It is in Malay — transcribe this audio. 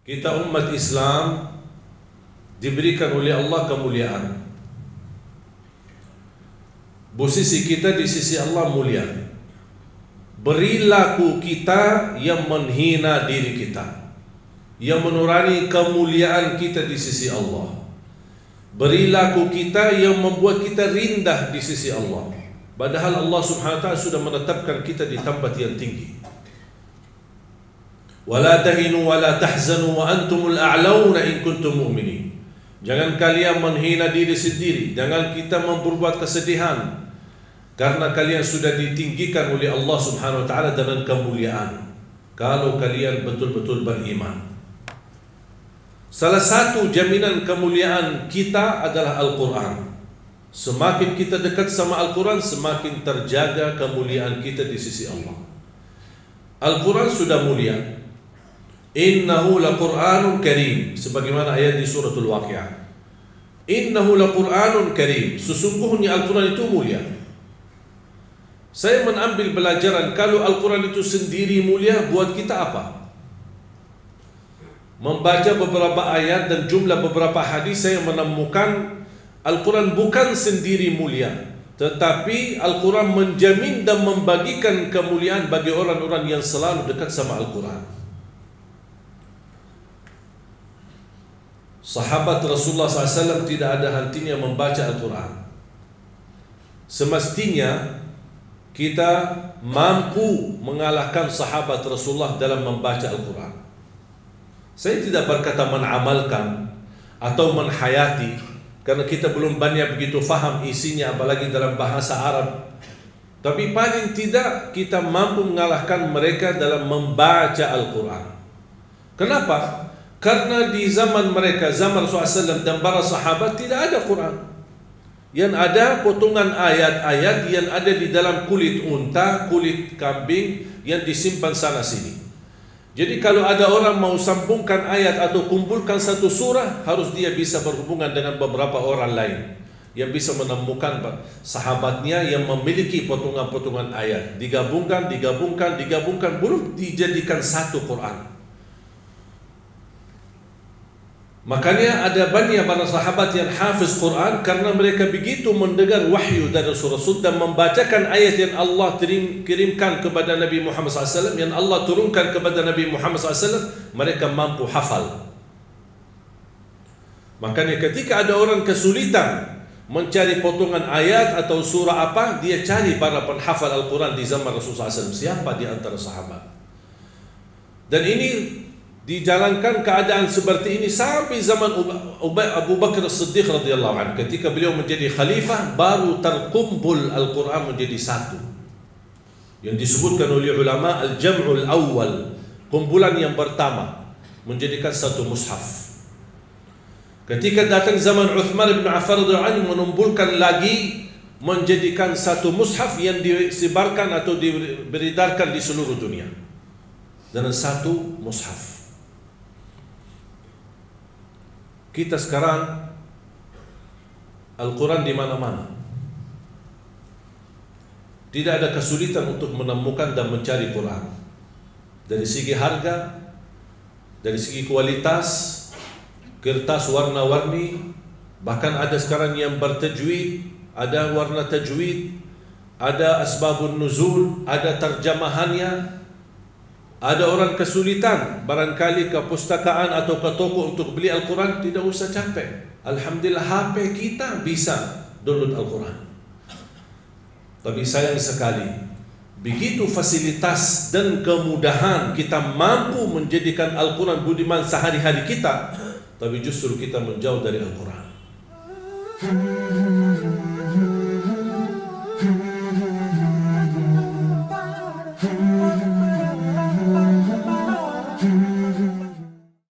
Kita umat Islam diberikan oleh Allah kemuliaan. Posisi kita di sisi Allah mulia. Perilaku kita yang menghina diri kita, yang menurani kemuliaan kita di sisi Allah. Perilaku kita yang membuat kita rendah di sisi Allah, padahal Allah Subhanahu wa taala sudah menetapkan kita di tempat yang tinggi. Wala tahinu wala tahzanu wa antumul a'launa in kuntum mu'minin. Jangan kalian menghina diri sendiri, jangan kita memperbuat kesedihan, karena kalian sudah ditinggikan oleh Allah Subhanahu wa taala dengan kemuliaan kalau kalian betul-betul beriman. Salah satu jaminan kemuliaan kita adalah Al-Quran. Semakin kita dekat sama Al-Quran, semakin terjaga kemuliaan kita di sisi Allah. Al-Quran sudah mulia. Innahu laqur'anun karim, sebagaimana ayat di suratul Waqiah. Innahu laqur'anun karim, sesungguhnya Al-Quran itu mulia. Saya mengambil pelajaran, kalau Al-Quran itu sendiri mulia, buat kita apa? Membaca beberapa ayat dan jumlah beberapa hadis, saya menemukan Al-Quran bukan sendiri mulia, tetapi Al-Quran menjamin dan membagikan kemuliaan bagi orang-orang yang selalu dekat sama Al-Quran. Sahabat Rasulullah SAW tidak ada hentinya membaca Al-Quran. Semestinya kita mampu mengalahkan sahabat Rasulullah dalam membaca Al-Quran. Saya tidak berkata menamalkan atau menhayati, karena kita belum banyak begitu faham isinya, apalagi dalam bahasa Arab. Tapi paling tidak kita mampu mengalahkan mereka dalam membaca Al-Quran. Kenapa? Karena di zaman mereka, zaman Rasulullah SAW dan para sahabat, tidak ada Quran. Yang ada potongan ayat-ayat yang ada di dalam kulit unta, kulit kambing yang disimpan sana sini. Jadi kalau ada orang mau sambungkan ayat atau kumpulkan satu surah, harus dia bisa berhubungan dengan beberapa orang lain yang bisa menemukan sahabatnya yang memiliki potongan-potongan ayat, digabungkan, belum dijadikan satu Quran. Makanya ada banyak para sahabat yang hafiz Quran, karena mereka begitu mendengar wahyu dari Rasul dan membacakan ayat yang Allah kirimkan kepada Nabi Muhammad SAW, yang Allah turunkan kepada Nabi Muhammad SAW, mereka mampu hafal. Makanya ketika ada orang kesulitan mencari potongan ayat atau surah apa, dia cari para penghafal Al-Quran di zaman Rasulullah SAW. Siapa di antara sahabat? Dan ini dijalankan keadaan seperti ini sampai zaman Abu Bakar As-Siddiq radhiyallahu anhu. Ketika beliau menjadi khalifah, baru terkumpul Al-Quran menjadi satu, yang disebutkan oleh ulama al-jam'ul awal, kumpulan yang pertama, menjadikan satu mushaf. Ketika datang zaman Uthman bin Affan radhiyallahu anhu, mengumpulkan lagi, menjadikan satu mushaf yang disebarkan atau diberedarkan di seluruh dunia dengan satu mushaf. Kita sekarang Al-Quran di mana-mana. Tidak ada kesulitan untuk menemukan dan mencari Quran. Dari segi harga, dari segi kualitas, kertas warna-warni, bahkan ada sekarang yang bertajwid, ada warna tajwid, ada asbabun nuzul, ada terjemahannya. Ada orang kesulitan barangkali ke pustakaan atau ke toko untuk beli Al-Quran, tidak usah capek. Alhamdulillah HP kita bisa download Al-Quran. Tapi sayang sekali, begitu fasilitas dan kemudahan kita mampu menjadikan Al-Quran budiman sehari-hari kita, tapi justru kita menjauh dari Al-Quran.